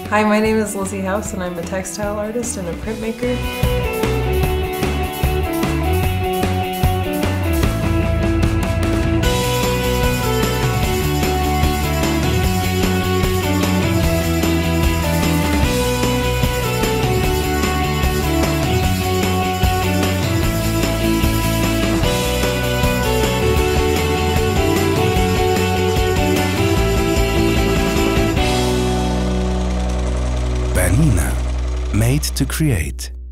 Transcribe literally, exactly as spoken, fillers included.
Hi, my name is Lizzie House and I'm a textile artist and a printmaker. Bernina. Made to create.